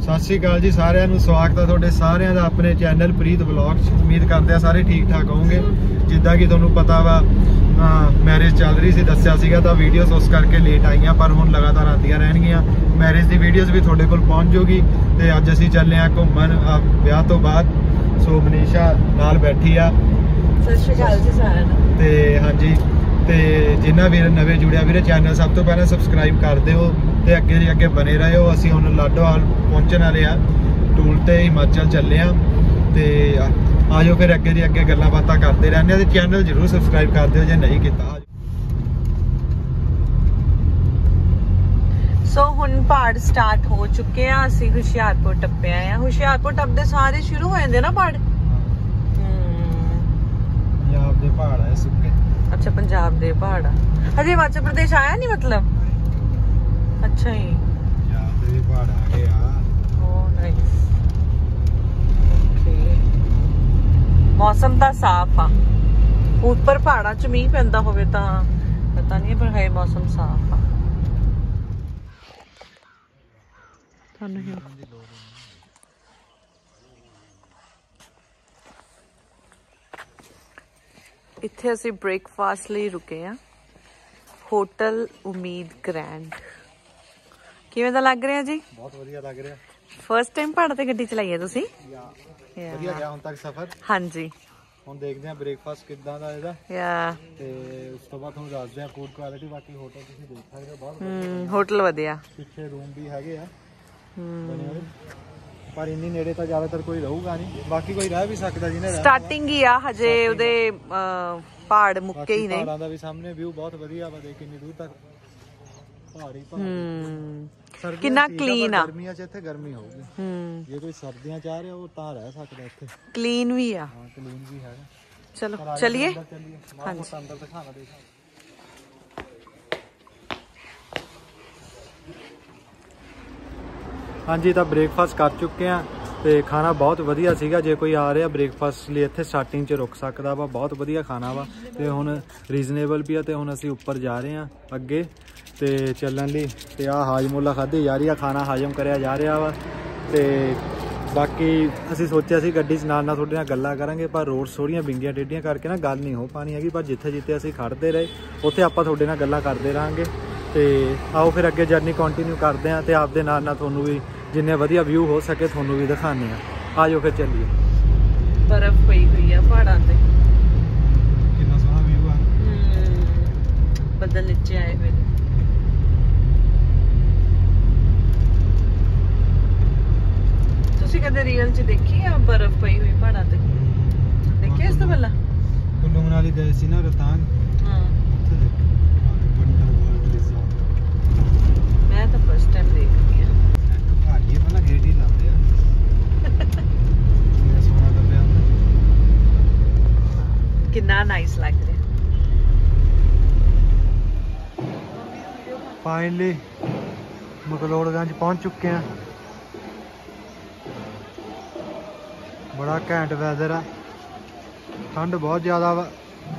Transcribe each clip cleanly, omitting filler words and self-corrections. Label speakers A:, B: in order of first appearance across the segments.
A: सत श्री अकाल जी सारिਆਂ ਨੂੰ स्वागत है ਤੁਹਾਡੇ ਸਾਰਿਆਂ ਦਾ अपने चैनल प्रीत व्लॉग्स। उम्मीद करते हैं सारे ठीक ठाक होंगे। जिद्दां कि ਤੁਹਾਨੂੰ पता वा मैरिज चल रही सी, दस्सिया सीगा तां वीडियोस उस करके लेट आईयां, पर हुण लगातार आंदियां रहणगीਆਂ। मैरिज की वीडियोस भी ਤੁਹਾਡੇ कोल पहुंच जूगी। ते अज असीं ਚੱਲੇ आ घुम्मण विआह तो बाद। सो मनीषा नाल बैठी आ।
B: सत श्री अकाल जी सारिਆਂ ਨੂੰ। ते
A: हाँ जी, ਤੇ ਜਿਨ੍ਹਾਂ ਵੀਰ ਨਵੇਂ ਜੁੜਿਆ ਵੀਰੇ ਚੈਨਲ ਸਭ ਤੋਂ ਪਹਿਲਾਂ ਸਬਸਕ੍ਰਾਈਬ ਕਰ ਦਿਓ ਤੇ ਅੱਗੇ ਦੀ ਅੱਗੇ ਬਨੇ ਰਹੋ। ਅਸੀਂ ਹੁਣ ਲਾਡੋਵਾਲ ਪਹੁੰਚਣ ਵਾਲੇ ਆ, ਟੂਲ ਤੇ ਹਿਮਾਚਲ ਚੱਲੇ ਆ। ਤੇ ਆਜੋ ਫਿਰ ਅੱਗੇ ਦੀ ਅੱਗੇ ਗੱਲਾਂ ਬਾਤਾਂ ਕਰਦੇ ਰਹਿੰਦੇ ਆ। ਤੇ ਚੈਨਲ ਜਰੂਰ ਸਬਸਕ੍ਰਾਈਬ ਕਰ ਦਿਓ ਜੇ ਨਹੀਂ ਕੀਤਾ।
B: ਸੋ ਹੁਣ ਪਹਾੜ ਸਟਾਰਟ ਹੋ ਚੁੱਕੇ ਆ। ਅਸੀਂ ਹੁਸ਼ਿਆਰਪੁਰ ਟੱਪੇ ਆਏ ਆ। ਹੁਸ਼ਿਆਰਪੁਰ ਟੱਪਦੇ ਸਾਰੇ ਸ਼ੁਰੂ ਹੋ ਜਾਂਦੇ ਨਾ ਪਹਾੜ।
A: ਪੰਜਾਬ ਦੇ ਪਹਾੜ ਆ ਸੁੱਕੇ।
B: अच्छा पंजाब दे पहाड़ हजे हिमाचल प्रदेश आया नहीं मतलब। अच्छा ही
A: पंजाब दे पहाड़ आ गए आ।
B: ओ नाइस। ओके मौसम दा साफ आ। ऊपर पहाड़ां च मींह पैंदा होवे तां पता नहीं, पर है मौसम साफ आ। थानू इत्थे असी ब्रेकफास्ट ਲਈ रुके ਆ ਹੋਟਲ ਉਮੀਦ ਗ੍ਰੈਂਡ। ਕਿਵੇਂ ਦਾ ਲੱਗ ਰਿਹਾ ਜੀ?
A: ਬਹੁਤ ਵਧੀਆ ਲੱਗ ਰਿਹਾ।
B: ਫਰਸਟ ਟਾਈਮ ਪਹਾੜ ਤੇ ਗੱਡੀ ਚਲਾਈ ਹੈ ਤੁਸੀਂ?
A: ਵਧੀਆ ਗਿਆ ਹੁਣ ਤੱਕ ਸਫ਼ਰ।
B: ਹਾਂਜੀ
A: ਹੁਣ ਦੇਖਦੇ ਆ ਬ੍ਰੇਕਫਾਸਟ ਕਿੱਦਾਂ ਦਾ ਇਹਦਾ। ਤੇ ਉਸ ਤੋਂ ਬਾਅਦ ਤੁਹਾਨੂੰ ਦੱਸਦੇ ਆ ਫੂਡ ਕੁਆਲਿਟੀ। ਬਾਕੀ ਹੋਟਲ ਤੁਸੀਂ ਦੇਖ ਸਕਦੇ ਹੋ, ਬਹੁਤ ਵਧੀਆ
B: ਹੋਟਲ ਵਧੀਆ।
A: ਪਿੱਛੇ ਰੂਮ ਵੀ ਹੈਗੇ ਆ ਬਣੇ ਹੋਏ, ਪਰ ਇੰਨੀ ਨੇੜੇ ਤਾਂ ਜ਼ਿਆਦਾਤਰ ਕੋਈ ਰਹੂਗਾ ਨਹੀਂ। ਬਾਕੀ ਕੋਈ ਰਹਿ ਵੀ ਸਕਦਾ ਜਿਹਨੇ
B: ਸਟਾਰਟਿੰਗ ਹੀ ਆ ਹਜੇ, ਉਹਦੇ ਪਹਾੜ ਮੁੱਕੇ ਹੀ ਨੇ।
A: ਪਹਾੜਾਂ ਦਾ ਵੀ ਸਾਹਮਣੇ ਵਿਊ ਬਹੁਤ ਵਧੀਆ ਵਾ। ਦੇਖ ਕਿੰਨੀ ਦੂਰ ਤੱਕ ਪਹਾੜੀ ਪਹਾੜ।
B: ਕਿੰਨਾ ਕਲੀਨ ਆ।
A: ਗਰਮੀਆਂ 'ਚ ਇੱਥੇ ਗਰਮੀ ਹੋਊਗੀ। ਜੇ ਕੋਈ ਸਰਦੀਆਂ 'ਚ ਆ ਰਿਹਾ ਉਹ ਤਾਂ ਰਹਿ ਸਕਦਾ ਇੱਥੇ।
B: ਕਲੀਨ ਵੀ ਆ।
A: ਹਾਂ ਕਲੀਨ ਵੀ ਹੈਗਾ।
B: ਚਲੋ ਚਲਿਏ।
A: ਹਾਂਜੀ ਅੰਦਰ ਦਿਖਾਣਾ ਦੇ। ਹਾਂਜੀ ਤਾਂ ਬ੍ਰੇਕਫਾਸਟ ਕਰ ਚੁੱਕੇ ਆ ਤੇ ਖਾਣਾ ਬਹੁਤ ਵਧੀਆ ਸੀਗਾ। ਜੇ ਕੋਈ ਆ ਰਿਹਾ ਬ੍ਰੇਕਫਾਸਟ ਲਈ ਇੱਥੇ ਸਟਾਰਟਿੰਗ 'ਚ ਰੁਕ ਸਕਦਾ ਵਾ। ਬਹੁਤ ਵਧੀਆ ਖਾਣਾ ਵਾ ਤੇ ਹੁਣ ਰੀਜ਼ਨੇਬਲ ਵੀ ਆ। ਤੇ ਹੁਣ ਅਸੀਂ ਉੱਪਰ ਜਾ ਰਹੇ ਆ ਅੱਗੇ ਤੇ ਚੱਲਣ ਲਈ। ਤੇ ਆਹ ਹਾਜਮੋਲਾ ਖਾਧੀ ਜਾ ਰਹੀ ਆ, ਖਾਣਾ ਹਾਜ਼ਮ ਕਰਿਆ ਜਾ ਰਿਹਾ ਵਾ। ਤੇ ਬਾਕੀ ਅਸੀਂ ਸੋਚਿਆ ਸੀ ਗੱਡੀ 'ਚ ਨਾਲ ਨਾਲ ਤੁਹਾਡੇ ਨਾਲ ਗੱਲਾਂ ਕਰਾਂਗੇ, ਪਰ ਰੋਡ ਥੋੜ੍ਹੀਆਂ ਵਿੰਗੀਆਂ ਟੇਢੀਆਂ ਕਰਕੇ ਨਾ ਗੱਲ ਨਹੀਂ ਹੋ ਪਾਣੀ ਹੈਗੀ। ਪਰ ਜਿੱਥੇ ਜਿੱਥੇ ਅਸੀਂ ਖੜਦੇ ਰਹੇ ਉੱਥੇ ਆਪਾਂ ਤੁਹਾਡੇ ਨਾਲ ਗੱਲਾਂ ਕਰਦੇ ਰਹਾਂਗੇ। ਤੇ ਆਓ ਫਿਰ ਅੱਗੇ ਜਰਨੀ ਕੰਟੀਨਿਊ ਕਰਦੇ ਹਾਂ ਤੇ ਆਪਦੇ ਨਾਲ ਨਾਲ ਤੁਹਾਨੂੰ ਵੀ ਜਿੰਨੇ ਵਧੀਆ ਵਿਊ ਹੋ ਸਕੇ ਤੁਹਾਨੂੰ ਵੀ ਦਿਖਾਉਂਦੇ ਆ। ਆਜੋ ਫਿਰ ਚੱਲੀਏ।
B: ਬਰਫ਼ ਪਈ ਹੋਈ ਆ ਪਹਾੜਾਂ ਤੇ।
A: ਕਿੰਨਾ ਸੋਹਣਾ ਵਿਊ ਆ।
B: ਬੱਦਲ ਨੀਚੇ ਆਏ ਹੋਏ ਨੇ। ਤੁਸੀਂ ਕਦੇ ਰੀਅਲ 'ਚ ਦੇਖੀ ਆ ਬਰਫ਼ ਪਈ ਹੋਈ ਪਹਾੜਾਂ ਤੇ? ਦੇਖਿਆ ਇਸ ਤੋਂ ਪਹਿਲਾਂ?
A: ਕੁੱਲੂ ਮਨਾਲੀ ਗਏ ਸੀ ਨਾ ਰੋਹਤਾਂਗ।
B: ਹਾਂ ਮੈਂ ਤਾਂ ਫਸਟ ਟਾਈਮ ਦੇਖ ਰਹੀ ਆ।
A: ਭਾਜੀ ਪਹਿਲਾਂ ਗੇਟ ਹੀ ਲਾਉਂਦੇ ਆ। ਇਹ ਸੋਹਣਾ ਲੱਗਿਆ ਹੁੰਦਾ।
B: ਕਿੰਨਾ ਨਾਈਸ ਲੱਗ ਰਿਹਾ।
A: ਫਾਈਨਲੀ ਮਕਲੋੜਗੰਜ ਪਹੁੰਚ ਚੁੱਕੇ ਆ। ਬੜਾ ਘੈਂਟ ਵੈਦਰ ਆ। ਠੰਡ ਬਹੁਤ ਜ਼ਿਆਦਾ ਵਾ।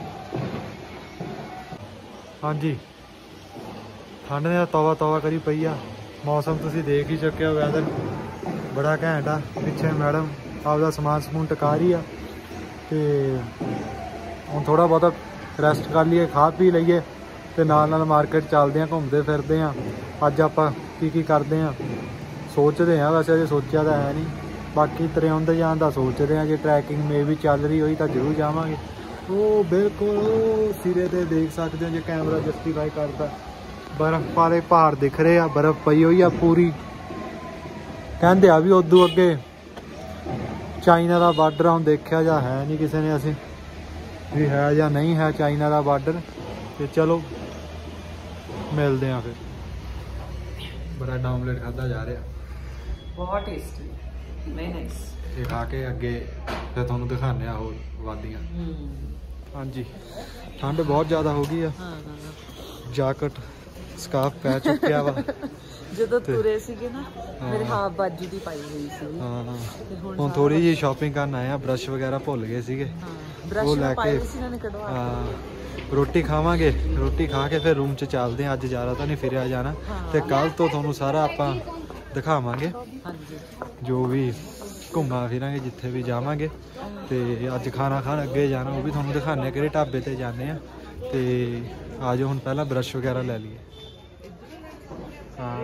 A: ਹਾਂਜੀ ਠੰਡ ਨੇ ਤੌਬਾ ਤੌਬਾ ਕਰੀ ਪਈ ਆ। ਮੌਸਮ ਤੁਸੀਂ ਦੇਖ ਹੀ ਚੁੱਕੇ ਹੋ। ਵੈਦਰ ਬੜਾ ਘੈਂਟ ਆ। ਪਿੱਛੇ ਮੈਡਮ ਆਪਦਾ ਸਮਾਨ ਸਮੂਨ ਟਕਾ ਰਹੀ ਆ। ਤੇ ਹੁਣ ਥੋੜਾ ਬਹੁਤਾ ਰੈਸਟ ਕਰ ਲਈਏ, ਖਾ ਪੀ ਲਈਏ ਤੇ ਨਾਲ ਨਾਲ ਮਾਰਕੀਟ ਚੱਲਦੇ ਆ, ਘੁੰਮਦੇ ਫਿਰਦੇ ਆ। ਅੱਜ ਆਪਾਂ ਕੀ ਕਰਦੇ ਆ ਸੋਚਦੇ ਆ। ਵੈਸੇ ਅਜੇ ਸੋਚਿਆ ਤਾਂ ਹੈ ਨਹੀਂ। ਬਾਕੀ ਤਰਿਆਉਂਦੇ ਜਾਣ ਦਾ ਸੋਚਦੇ ਆ। ਜੇ ਟਰੈਕਿੰਗ ਮੇ ਵੀ ਚੱਲ ਰਹੀ ਹੋਈ ਤਾਂ ਜ਼ਰੂਰ ਜਾਵਾਂਗੇ। ਉਹ ਬਿਲਕੁਲ ਉਹ ਸਿਰੇ ਤੇ ਦੇਖ ਸਕਦੇ ਹੋ ਜੇ ਕੈਮਰਾ ਜਸਟੀਫਾਈ ਕਰਦਾ। ਬਰਫ਼ ਵਾਲੇ ਪਹਾੜ ਦਿਖ ਰਹੇ ਆ। ਬਰਫ਼ ਪਈ ਹੋਈ ਆ ਪੂਰੀ। ਕਹਿੰਦੇ ਆ ਵੀ ਉਦੋਂ ਅੱਗੇ ਚਾਈਨਾ ਦਾ ਬਾਰਡਰ ਹੁਣ ਦੇਖਿਆ ਜਾਂ ਹੈ ਨਹੀਂ ਕਿਸੇ ਨੇ। ਅਸੀਂ ਵੀ ਹੈ ਜਾਂ ਨਹੀਂ ਹੈ ਚਾਈਨਾ ਦਾ ਬਾਰਡਰ। ਤੇ ਚਲੋ ਮਿਲਦੇ ਆ ਫਿਰ। ਬੜਾ ਆਮਲੇਟ ਖਾਧਾ ਜਾ ਰਿਹਾ।
B: ਬਹੁਤ ਟੇਸਟੀ। ਨਹੀਂ ਨਾਈਸ।
A: ਇਹ ਖਾ ਕੇ ਅੱਗੇ ਫਿਰ ਤੁਹਾਨੂੰ ਦਿਖਾਉਂਦੇ ਆ ਹੋਰ ਵਾਦੀਆਂ। ਹਾਂਜੀ ਠੰਡ ਬਹੁਤ ਜ਼ਿਆਦਾ ਹੋ ਗਈ ਆ। ਜਾਕਟ ਸਕਾਰਫ ਪੈ ਚੁੱਕਿਆ ਵਾ।
B: ਜਦੋਂ ਤੁਰੇ ਸੀਗੇ ਨਾ ਮੇਰੇ ਹਾਫ ਬਾਜੂ ਦੀ ਪਾਈ ਹੋਈ ਸੀ।
A: ਹਾਂ ਹੁਣ ਥੋੜੀ ਜਿਹੀ ਸ਼ਾਪਿੰਗ ਕਰਨ ਆਏ ਆ। ਬ੍ਰਸ਼ ਵਗੈਰਾ ਭੁੱਲ ਗਏ ਸੀਗੇ, ਉਹ ਲੈ ਕੇ ਰੋਟੀ ਖਾਵਾਂਗੇ। ਰੋਟੀ ਖਾ ਕੇ ਫਿਰ ਰੂਮ 'ਚ ਚੱਲਦੇ ਆ। ਅੱਜ ਜ਼ਿਆਦਾ ਤਾਂ ਨਹੀਂ ਫਿਰਿਆ ਜਾਣਾ ਤੇ ਕੱਲ ਤੋਂ ਤੁਹਾਨੂੰ ਸਾਰਾ ਆਪਾਂ ਦਿਖਾਵਾਂਗੇ
B: ਹਾਂਜੀ
A: ਜੋ ਵੀ ਘੁੰਮਾ ਫਿਰਾਂਗੇ ਜਿੱਥੇ ਵੀ ਜਾਵਾਂਗੇ। ਤੇ ਅੱਜ ਖਾਣਾ ਖਾਣ ਅੱਗੇ ਜਾਣਾ, ਉਹ ਵੀ ਤੁਹਾਨੂੰ ਦਿਖਾਉਂਦੇ ਹਾਂ ਕਿਹੜੇ ਢਾਬੇ ਤੇ ਜਾਂਦੇ ਆ। ਤੇ ਆ ਜਾਓ ਹੁਣ ਪਹਿਲਾਂ ਬਰਸ਼ ਵਗੈਰਾ ਲੈ ਲਈਏ। ਹਾਂ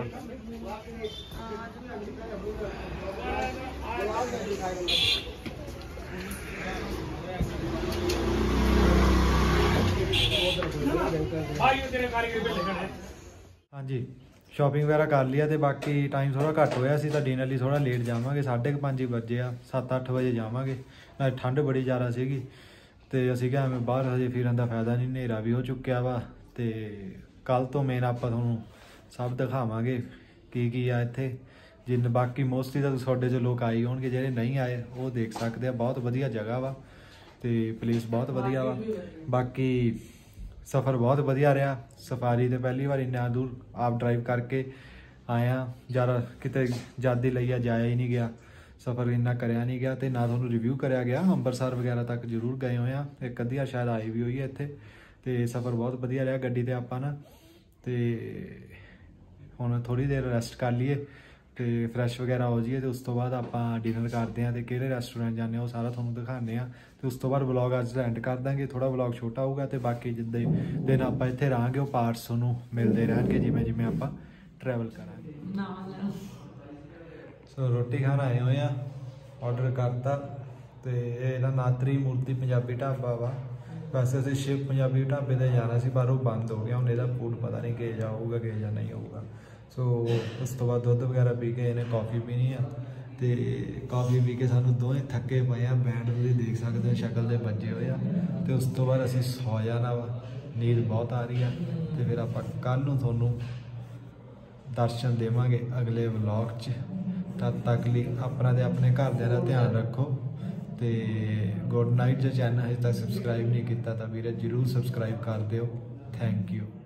A: ਹਾਂਜੀ ਸ਼ਾਪਿੰਗ ਵਗੈਰਾ ਕਰ ਲਿਆ ਤੇ ਬਾਕੀ ਟਾਈਮ ਥੋੜਾ ਘੱਟ ਹੋਇਆ ਸੀ ਤਾਂ ਡਿਨਰ ਲਈ ਥੋੜਾ ਲੇਟ ਜਾਵਾਂਗੇ। 5:30 ਹੀ ਵੱਜੇ ਆ, 7-8 ਵਜੇ ਜਾਵਾਂਗੇ। ਨਾਲ ਠੰਡ ਬੜੀ ਜ਼ਿਆਦਾ ਸੀਗੀ ਤੇ ਅਸੀਂ ਕਿਹਾ ਐਵੇਂ ਬਾਹਰ ਹਜੇ ਫਿਰਨ ਦਾ ਫਾਇਦਾ ਨਹੀਂ, ਹਨੇਰਾ ਵੀ ਹੋ ਚੁੱਕਿਆ ਵਾ। ਤੇ ਕੱਲ ਤੋਂ ਮੇਨ ਆਪਾਂ ਤੁਹਾਨੂੰ ਸਭ ਦਿਖਾਵਾਂਗੇ ਕੀ ਆ ਇੱਥੇ। ਜਿੰਨ ਬਾਕੀ ਮੋਸਟਲੀ ਤਾਂ ਤੁਹਾਡੇ 'ਚ ਲੋਕ ਆਏ ਹੋਣਗੇ, ਜਿਹੜੇ ਨਹੀਂ ਆਏ ਉਹ ਦੇਖ ਸਕਦੇ ਆ। ਬਹੁਤ ਵਧੀਆ ਜਗ੍ਹਾ ਵਾ ਤੇ ਪਲੇਸ ਬਹੁਤ ਵਧੀਆ ਵਾ। ਬਾਕੀ ਸਫ਼ਰ ਬਹੁਤ ਵਧੀਆ ਰਿਹਾ। ਸਫਾਰੀ ਤੇ ਪਹਿਲੀ ਵਾਰ ਇੰਨਾ ਦੂਰ ਆਪ ਡਰਾਈਵ ਕਰਕੇ ਆਇਆ, ਜ਼ਿਆਦਾ ਕਿਤੇ ਜਾਂਦੀ ਲਈ ਆ ਜਾਇਆ ਹੀ ਨਹੀਂ ਗਿਆ, ਸਫ਼ਰ ਇੰਨਾ ਕਰਿਆ ਨਹੀਂ ਗਿਆ ਤੇ ਨਾ ਤੁਹਾਨੂੰ ਰਿਵਿਊ ਕਰਿਆ ਗਿਆ। ਅੰਮ੍ਰਿਤਸਰ ਵਗੈਰਾ ਤੱਕ ਜ਼ਰੂਰ ਗਏ ਹੋਏ ਆ, ਇੱਕ ਅੱਧੀ ਵਾਰ ਸ਼ਾਇਦ ਆਈ ਵੀ ਹੋਈ ਹੈ ਇੱਥੇ। ਤੇ ਸਫ਼ਰ ਬਹੁਤ ਵਧੀਆ ਰਿਹਾ ਗੱਡੀ ਤੇ ਆਪਾਂ ਨਾ। ਤੇ ਹੁਣ ਥੋੜ੍ਹੀ ਦੇਰ ਰੈਸਟ ਕਰ ਲਈਏ ਤੇ ਫਰੈਸ਼ ਵਗੈਰਾ ਹੋ ਜਾਈਏ ਤੇ ਉਸ ਤੋਂ ਬਾਅਦ ਆਪਾਂ ਡਿਨਰ ਕਰਦੇ ਹਾਂ ਤੇ ਕਿਹੜੇ ਰੈਸਟੋਰੈਂਟ ਜਾਂਦੇ ਹਾਂ ਉਹ ਸਾਰਾ ਤੁਹਾਨੂੰ ਦਿਖਾਉਂਦੇ ਹਾਂ। ਤੇ ਉਸ ਤੋਂ ਬਾਅਦ ਵਲੌਗ ਅੱਜ ਦਾ ਐਂਡ ਕਰ ਦਾਂਗੇ। ਥੋੜਾ ਵਲੌਗ ਛੋਟਾ ਹੋਊਗਾ ਤੇ ਬਾਕੀ ਜਿੱਦਾਂ ਦਿਨ ਆਪਾਂ ਇੱਥੇ ਰਹਾਂਗੇ ਉਹ ਪਾਰਟਸ ਤੁਹਾਨੂੰ ਮਿਲਦੇ ਰਹਿਣਗੇ ਜਿਵੇਂ ਆਪਾਂ ਟਰੈਵਲ ਕਰਾਂਗੇ। ਸੋ ਰੋਟੀ ਖਾਣ ਆਏ ਹੋਏ ਆ, ਆਰਡਰ ਕਰਤਾ ਤੇ ਇਹ ਨਾ ਨਾਤਰੀ ਮੂਰਤੀ ਪੰਜਾਬੀ ਢਾਬਾ ਵਾ। ਵੈਸੇ ਅਸੀਂ ਸ਼ਿਵ ਪੰਜਾਬੀ ਢਾਬੇ ਤੇ ਜਾਣਾ ਸੀ ਪਰ ਉਹ ਬੰਦ ਹੋ ਗਿਆ। ਹੁਣ ਇਹਦਾ ਫੂਡ ਪਤਾ ਨਹੀਂ ਕਿ ਜਾਊਗਾ ਕਿ ਜਾਂ ਨਹੀਂ ਹੋਊਗਾ। ਸੋ ਉਸ ਤੋਂ ਬਾਅਦ ਦੁੱਧ ਵਗੈਰਾ ਪੀ ਕੇ ਇਹਨੇ ਕੌਫੀ ਪੀਣੀ ਆ ਤੇ ਕੌਫੀ ਪੀ ਕੇ ਸਾਨੂੰ ਦੋਵੇਂ ਥੱਕੇ ਪਏ ਆ। ਬੈਂਡ ਤੁਸੀਂ ਦੇਖ ਸਕਦੇ ਹੋ ਸ਼ਕਲ ਦੇ ਵੱਜੇ ਹੋਏ ਆ। ਤੇ ਉਸ ਤੋਂ ਬਾਅਦ ਅਸੀਂ ਸੌ ਜਾਣਾ ਵਾ, ਨੀਂਦ ਬਹੁਤ ਆ ਰਹੀ ਆ। ਤੇ ਫਿਰ ਆਪਾਂ ਕੱਲ੍ਹ ਨੂੰ ਤੁਹਾਨੂੰ ਦਰਸ਼ਨ ਦੇਵਾਂਗੇ ਅਗਲੇ ਵਲੌਗ 'ਚ। ਤਦ ਤੱਕ ਲਈ ਆਪਣਾ ਤੇ ਆਪਣੇ ਘਰਦਿਆਂ ਦਾ ਧਿਆਨ ਰੱਖੋ ਤੇ ਗੁੱਡ ਨਾਈਟ। ਜੇ ਚੈਨਲ ਹਜੇ ਤੱਕ ਸਬਸਕ੍ਰਾਈਬ ਨਹੀਂ ਕੀਤਾ ਤਾਂ ਵੀਰੇ ਜ਼ਰੂਰ ਸਬਸਕ੍ਰਾਈਬ ਕਰ ਦਿਓ। Thank you.